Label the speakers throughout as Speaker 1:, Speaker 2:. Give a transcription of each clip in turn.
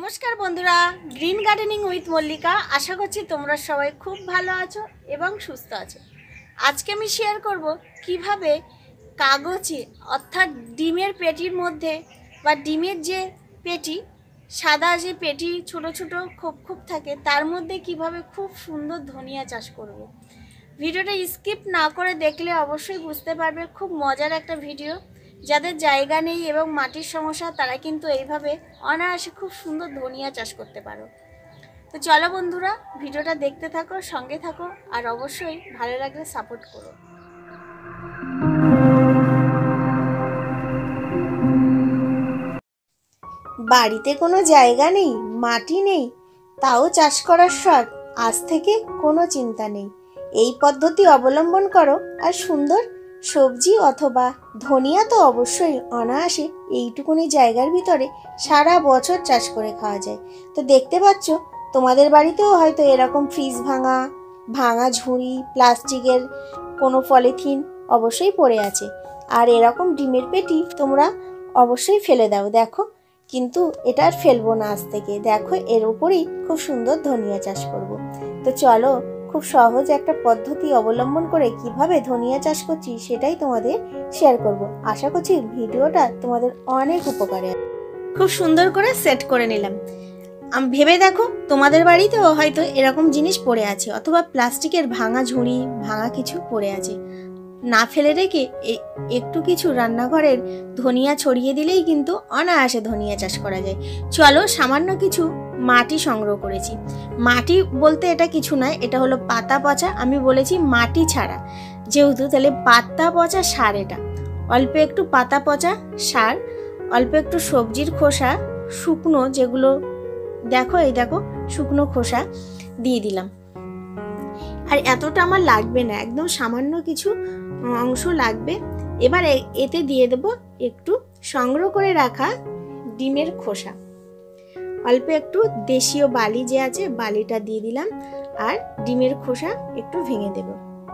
Speaker 1: নমস্কার বন্ধুরা, green gardening with Mallika. আশা করছি তোমরা সবাই খুব ভালো আছো এবং সুস্থ আছো। আজকে আমি শেয়ার করব কিভাবে কাগজে অর্থাৎ ডিমের পেটির মধ্যে বা ডিমের যে পেটি, সাদা যে পেটি ছোট ছোট খোপ খোপ থাকে, তার মধ্যে কিভাবে খুব সুন্দর ধনিয়া চাষ করব। ভিডিওটা স্কিপ না করে দেখলে অবশ্যই বুঝতে পারবে, খুব মজার একটা ভিডিও। যাদের জায়গা নেই এবং মাটির সমস্যা, তারা কিন্তু এইভাবে অনায়াসে খুব সুন্দর ধনিয়া চাষ করতে পারো। তো চলো বন্ধুরা, ভিডিওটা দেখতে থাকো, সঙ্গে থাকো, আর অবশ্যই ভালো লাগলে সাপোর্ট করো। বাড়িতে কোনো জায়গা নেই, মাটি নেই, তাও চাষ করার শখ? আজ থেকে কোনো চিন্তা নেই। এই পদ্ধতি অবলম্বন করো আর সুন্দর সবজি অথবা ধনিয়া তো অবশ্যই অনায়াসে এইটুকুনি জায়গার ভিতরে সারা বছর চাষ করে খাওয়া যায়। তো দেখতে পাচ্ছ, তোমাদের বাড়িতেও হয়তো এরকম ফ্রিজ ভাঙা ঝুড়ি, প্লাস্টিকের কোনো পলিথিন অবশ্যই পড়ে আছে। আর এরকম ডিমের পেটি তোমরা অবশ্যই ফেলে দাও। দেখো, কিন্তু এটা আর ফেলবো না আজ থেকে। দেখো, এর উপরেই খুব সুন্দর ধনিয়া চাষ করব। তো চলো, খুব সহজ একটা পদ্ধতি অবলম্বন করে কিভাবে ধনিয়া চাষ করছি সেটাই তোমাদের শেয়ার করব। আশা করছি ভিডিওটা তোমাদের অনেক উপকারে। খুব সুন্দর করে সেট করে নিলাম। ভেবে দেখো, তোমাদের বাড়িতেও হয়তো এরকম জিনিস পড়ে আছে, অথবা প্লাস্টিকের ভাঙা ঝুড়ি, ভাঙা কিছু পড়ে আছে। না ফেলে রেখে একটু কিছু রান্নাঘরের ধনিয়া ছড়িয়ে দিলেই কিন্তু অনায়াসে ধনিয়া চাষ করা যায়। চলো, সামান্য কিছু মাটি সংগ্রহ করেছি। মাটি বলতে এটা কিছু নয়, এটা হলো পাতা পচা। আমি বলেছি মাটি ছাড়া, যেহেতু তাহলে পাতা পচা সার। এটা অল্প একটু পাতা পচা সার, অল্প একটু সবজির খোসা শুকনো, যেগুলো দেখো, এই দেখো শুকনো খোসা দিয়ে দিলাম। আর এতটা আমার লাগবে না, একদম সামান্য কিছু অংশ লাগবে। এবার এতে দিয়ে দেব একটু সংগ্রহ করে রাখা ডিমের খোসা, অল্প একটু দেশীয় বালি যে আছে, বালিটা দিয়ে দিলাম। আর ডিমের খোসা একটু ভেঙে দেব।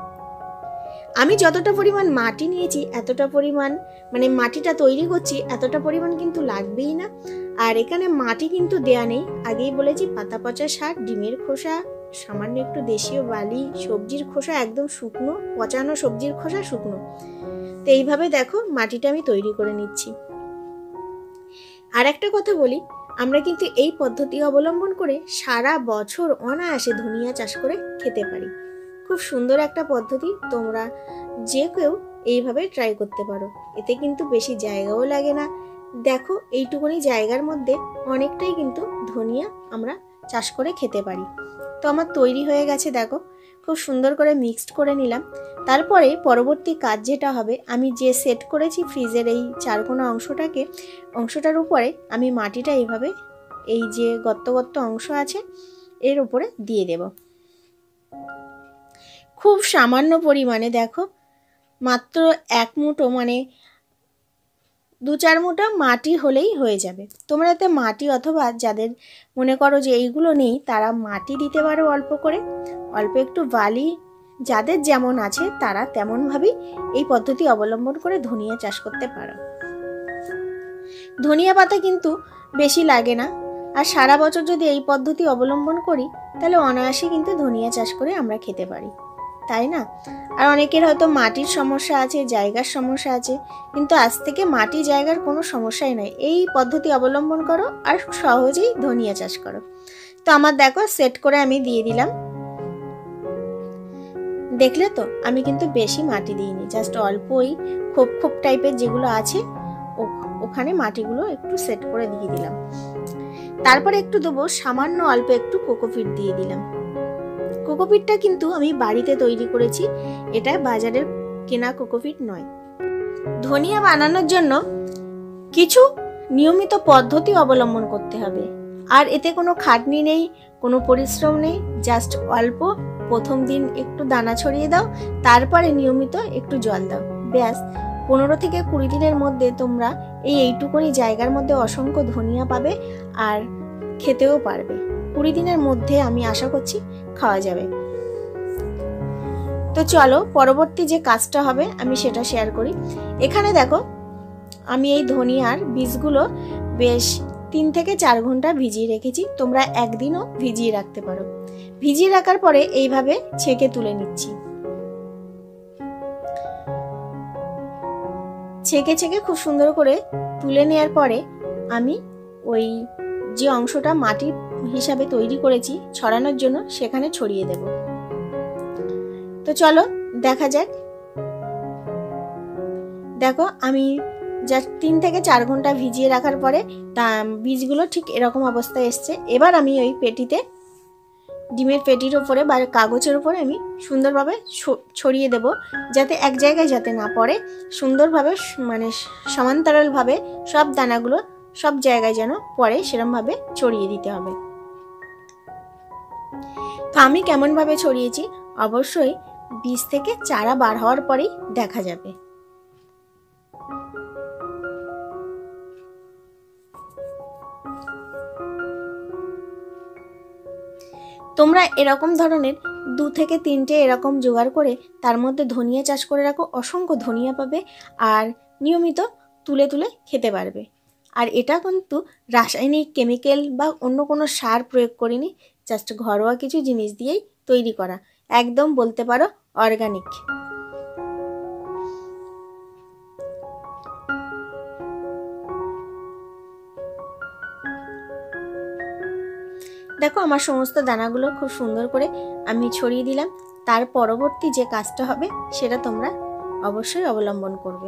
Speaker 1: আমি যতটা পরিমাণ মাটি নিয়েছি, এতটা পরিমাণ মানে মাটিটা তৈরি করছি, এতটা পরিমাণ কিন্তু লাগবেই না। আর এখানে মাটি কিন্তু দেয়া নেই, আগেই বলেছি পাতা পচা সার, ডিমের খোসা, সামান্য একটু দেশীয় বালি, সবজির খোসা একদম শুকনো, পচানো সবজির খোসা শুকনো। তো এইভাবে দেখো মাটিটা আমি তৈরি করে নিচ্ছি। আর একটা কথা বলি, আমরা কিন্তু এই পদ্ধতি অবলম্বন করে সারা বছর অনায়াসে ধনিয়া চাষ করে খেতে পারি। খুব সুন্দর একটা পদ্ধতি, তোমরা যে কেউ এইভাবে ট্রাই করতে পারো। এতে কিন্তু বেশি জায়গাও লাগে না। দেখো, এইটুকুনি জায়গার মধ্যে অনেকটাই কিন্তু ধনিয়া আমরা চাষ করে খেতে পারি। তো আমার তৈরি হয়ে গেছে, দেখো খুব সুন্দর করে মিক্সড করে নিলাম। তারপরে পরবর্তী কাজ যেটা হবে, আমি যে সেট করেছি ফ্রিজের এই চারকোনা অংশটার উপরে আমি মাটিটা এইভাবে, এই যে গর্ত গর্ত অংশ আছে এর উপরে দিয়ে দেব। খুব সামান্য পরিমাণে, দেখো মাত্র 1 মুঠো, মানে 2-4 মুঠো মাটি হলেই হয়ে যাবে। তোমরা এতে মাটি, অথবা যাদের মনে করো যে এইগুলো নেই, তারা মাটি দিতে পারো অল্প করে, অল্প একটু বালি, যাদের যেমন আছে তারা তেমনভাবেই এই পদ্ধতি অবলম্বন করে ধনিয়া চাষ করতে পারো। ধনিয়া পাতা কিন্তু বেশি লাগে না। আর সারা বছর যদি এই পদ্ধতি অবলম্বন করি, তাহলে অনায়াসে কিন্তু ধনিয়া চাষ করে আমরা খেতে পারি, তাই না? আর অনেকের হয়তো মাটির সমস্যা আছে, জায়গার সমস্যা আছে, কিন্তু আজ থেকে মাটি জায়গার কোনো সমস্যাই নয়। এই পদ্ধতি অবলম্বন করো আর সহজেই ধনিয়া চাষ করো। তো আমার দেখো সেট করে আমি দিয়ে দিলাম। দেখলে তো, আমি কিন্তু বেশি মাটি দিইনি, জাস্ট অল্প ওই খোপ খোপ টাইপের যেগুলো আছে ওখানে মাটিগুলো একটু সেট করে দিয়ে দিলাম। তারপরে একটু দেবো সামান্য অল্প একটু কোকোপিট দিয়ে দিলাম। কোকোপিটটা কিন্তু আমি বাড়িতে তৈরি করেছি, এটা বাজারের কেনা কোকোপিট নয়। ধনিয়া বানানোর জন্য কিছু নিয়মিত পদ্ধতি অবলম্বন করতে হবে। আর এতে কোনো খাটনি নেই, কোনো পরিশ্রম নেই, জাস্ট অল্প প্রথম দিন একটু দানা ছড়িয়ে দাও, তারপরে নিয়মিত একটু জল দাও, ব্যাস 15 থেকে 20 দিনের মধ্যে তোমরা এইটুকুনি জায়গার মধ্যে অসংখ্য ধনিয়া পাবে আর খেতেও পারবে। 20 দিনের মধ্যে আমি আশা করছি খাওয়া যাবে। তো চলো, পরবর্তী যে কাজটা হবে আমি সেটা শেয়ার করি। এখানে দেখো, আমি এই ধনিয়ার বীজগুলো বেশ 3 থেকে 4 ঘন্টা ভিজিয়ে রেখেছি, তোমরা একদিনও ভিজিয়ে রাখতে পারো। ভিজিয়ে রাখার পরে এইভাবে ছেঁকে তুলে নিচ্ছি। ছেঁকে ছেঁকে খুব সুন্দর করে তুলে নেওয়ার পরে আমি ওই যে অংশটা মাটি হিসাবে তৈরি করেছি ছড়ানোর জন্য সেখানে ছড়িয়ে দেব। তো চলো দেখা যাক। দেখো আমি জাস্ট 3 থেকে 4 ঘন্টা ভিজিয়ে রাখার পরে বীজগুলো ঠিক এরকম অবস্থায় এসছে। এবার আমি ওই পেটিতে, ডিমের পেটির ওপরে বা কাগজের ওপরে আমি সুন্দরভাবে ছড়িয়ে দেব, যাতে এক জায়গায় যাতে না পড়ে, সুন্দরভাবে মানে সমান্তরালভাবে সব দানাগুলো সব জায়গায় যেন পড়ে সেরকমভাবে ছড়িয়ে দিতে হবে। তো আমি কেমনভাবে ছড়িয়েছি অবশ্যই বীজ থেকে চারা বার হওয়ার পরেই দেখা যাবে। তোমরা এরকম ধরনের 2 থেকে 3টে এরকম জোগাড় করে তার মধ্যে ধনিয়া চাষ করে রাখো, অসংখ্য ধনিয়া পাবে আর নিয়মিত তুলে তুলে খেতে পারবে। আর এটা কিন্তু রাসায়নিক কেমিক্যাল বা অন্য কোনো সার প্রয়োগ করিনি, জাস্ট ঘরোয়া কিছু জিনিস দিয়েই তৈরি করা, একদম বলতে পারো অর্গানিক। দেখো আমার সমস্ত দানাগুলো খুব সুন্দর করে আমি ছড়িয়ে দিলাম। তার পরবর্তী যে কাজটা হবে সেটা তোমরা অবশ্যই অবলম্বন করবে।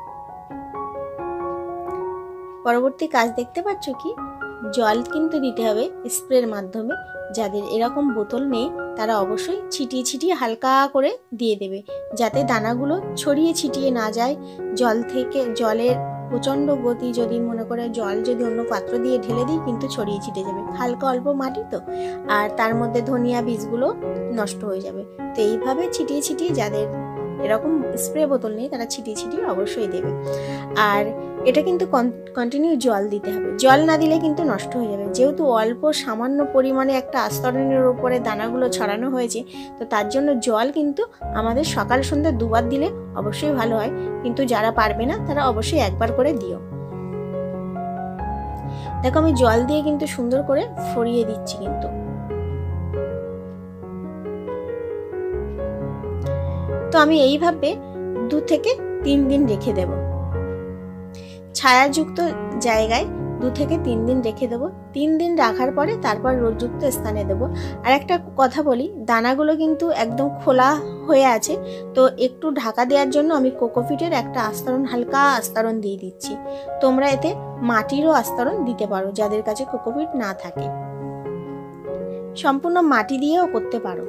Speaker 1: পরবর্তী কাজ দেখতে পাচ্ছ কি, জল কিন্তু দিতে হবে স্প্রের মাধ্যমে। যাদের এরকম বোতল নেই তারা অবশ্যই ছিটিয়ে ছিটিয়ে হালকা করে দিয়ে দেবে, যাতে দানাগুলো ছড়িয়ে ছিটিয়ে না যায়। জল থেকে জলের প্রচণ্ড গতি, যদি মনে করে জল যদি অন্য পাত্র দিয়ে ঢেলে দিই কিন্তু ছড়িয়ে ছিটিয়ে যাবে, হালকা অল্প মাটি তো, আর তার মধ্যে ধনিয়া বীজগুলো নষ্ট হয়ে যাবে। তো এইভাবে ছিটিয়ে ছিটিয়ে, যাদের এরকম স্প্রে বোতল নেই তারা ছিটিয়ে ছিটিয়ে অবশ্যই দেবে। আর এটা কিন্তু কন্টিনিউ জল দিতে হবে, জল না দিলে কিন্তু নষ্ট হয়ে যাবে। যেহেতু অল্প সামান্য পরিমাণে একটা আস্তরণের উপরে দানাগুলো ছড়ানো হয়েছে, তো তার জন্য জল কিন্তু আমাদের সকাল সন্ধ্যা 2 বার দিলে অবশ্যই ভালো হয়, কিন্তু যারা পারবে না তারা অবশ্যই 1 বার করে দিও। দেখো আমি জল দিয়ে কিন্তু সুন্দর করে ছড়িয়ে দিচ্ছি কিন্তু। তো আমি এইভাবে 2 থেকে 3 দিন রেখে দেব, ছায়াযুক্ত জায়গায় 2 থেকে 3 দিন রেখে দেবো। 3 দিন রাখার পরে তারপর রোদযুক্ত স্থানে দেবো। আর একটা কথা বলি, দানাগুলো কিন্তু একদম খোলা হয়ে আছে, তো একটু ঢাকা দেওয়ার জন্য আমি কোকোপিটের একটা আস্তরণ, হালকা আস্তরণ দিয়ে দিচ্ছি। তোমরা এতে মাটিরও আস্তরণ দিতে পারো, যাদের কাছে কোকোপিট না থাকে। সম্পূর্ণ মাটি দিয়েও করতে পারো।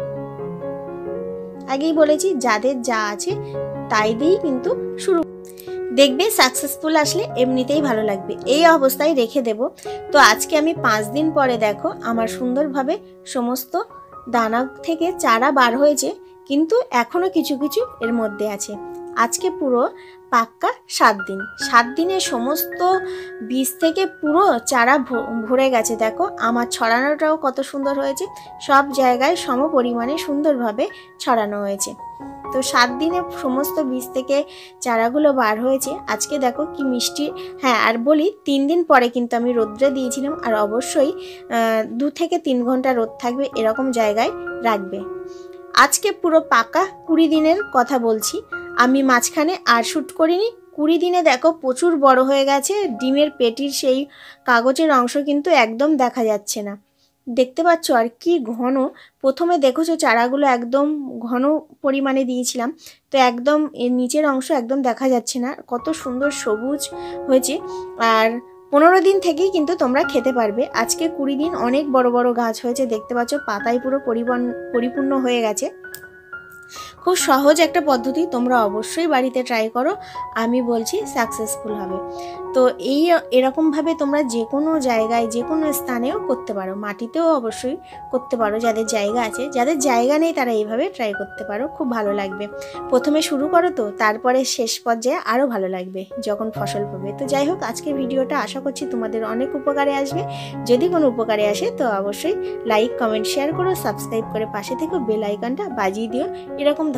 Speaker 1: আগেই বলেছি যাদের যা আছে তাই দিয়েই কিন্তু শুরু, দেখবে সাকসেসফুল আসলে এমনিতেই ভালো লাগবে। এই অবস্থায় রেখে দেব। তো আজকে আমি 5 দিন পরে দেখো আমার সুন্দরভাবে সমস্ত দানা থেকে চারা বার হয়েছে, কিন্তু এখনো কিছু কিছু এর মধ্যে আছে। আজকে পুরো পাক্কা 7 দিন, 7 দিনে সমস্ত বীজ থেকে পুরো চারা ভরে গেছে। দেখো আমার ছড়ানোটাও কত সুন্দর হয়েছে, সব জায়গায় সম পরিমাণে সুন্দরভাবে ছড়ানো হয়েছে। তো 7 দিনে সমস্ত বীজ থেকে চারাগুলো বার হয়েছে। আজকে দেখো কি মিষ্টি। হ্যাঁ, আর বলি 3 দিন পরে কিন্তু আমি রোদ্রে দিয়েছিলাম, আর অবশ্যই 2 থেকে 3 ঘন্টা রোদ থাকবে এরকম জায়গায় রাখবে। আজকে পুরো পাকা 20 দিনের কথা বলছি, আমি মাঝখানে আর শ্যুট করিনি। 20 দিনে দেখো প্রচুর বড় হয়ে গেছে। ডিমের পেটির সেই কাগজের অংশ কিন্তু একদম দেখা যাচ্ছে না, দেখতে পাচ্ছ? আর কি ঘন, প্রথমে দেখেছো চারাগুলো একদম ঘন পরিমাণে দিয়েছিলাম, তো একদম এর নিচের অংশ একদম দেখা যাচ্ছে না, কত সুন্দর সবুজ হয়েছে। আর 15 দিন থেকেই কিন্তু তোমরা খেতে পারবে। আজকে 20 দিন, অনেক বড় বড় গাছ হয়েছে, দেখতে পাচ্ছ পাতায় পুরো পরিপূর্ণ হয়ে গেছে। খুব সহজ একটা পদ্ধতি, তোমরা অবশ্যই বাড়িতে ট্রাই করো, আমি বলছি সাকসেসফুল হবে। তো এরকমভাবে তোমরা যে কোনো জায়গায় যে কোনো স্থানেও করতে পারো, মাটিতেও অবশ্যই করতে পারো যাদের জায়গা আছে। যাদের জায়গা নেই তারা এইভাবে ট্রাই করতে পারো, খুব ভালো লাগবে। প্রথমে শুরু করো তো, তারপরে শেষ পর্যায়ে আরও ভালো লাগবে যখন ফসল পাবে। তো যাই হোক, আজকের ভিডিওটা আশা করছি তোমাদের অনেক উপকারে আসবে। যদি কোনো উপকারে আসে তো অবশ্যই লাইক, কমেন্ট, শেয়ার করো, সাবস্ক্রাইব করে পাশে থেকে বেল আইকনটা বাজিয়ে দিও। এরকম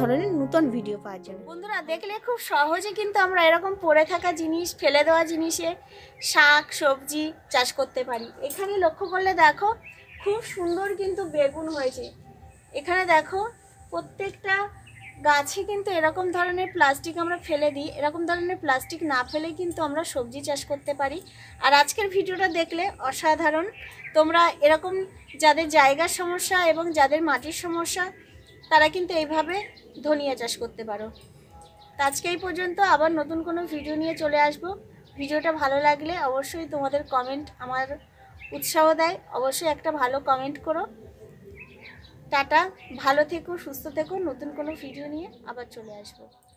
Speaker 1: ধরনের নতুন ভিডিও পাওয়ার জন্য। বন্ধুরা দেখলে খুব সহজে কিন্তু আমরা এরকম পড়ে থাকা জিনিস, ফেলে দেওয়া জিনিসে শাক সবজি চাষ করতে পারি। এখানে লক্ষ্য করলে দেখো খুব সুন্দর কিন্তু বেগুন হয়েছে। এখানে দেখো প্রত্যেকটা গাছে কিন্তু এরকম ধরনের প্লাস্টিক আমরা ফেলে দিই, এরকম ধরনের প্লাস্টিক না ফেলে কিন্তু আমরা সবজি চাষ করতে পারি। আর আজকের ভিডিওটা দেখলে অসাধারণ। তোমরা এরকম যাদের জায়গার সমস্যা এবং যাদের মাটির সমস্যা তারা কিন্তু এইভাবে ধনিয়া চাষ করতে পারো। তো আজকে এই পর্যন্ত, আবার নতুন কোনো ভিডিও নিয়ে চলে আসব। ভিডিওটা ভালো লাগলে অবশ্যই তোমাদের কমেন্ট আমার উৎসাহ দেয়, অবশ্যই একটা ভালো কমেন্ট করো। টাটা, ভালো থেকো, সুস্থ থেকো, নতুন কোনো ভিডিও নিয়ে আবার চলে আসবো।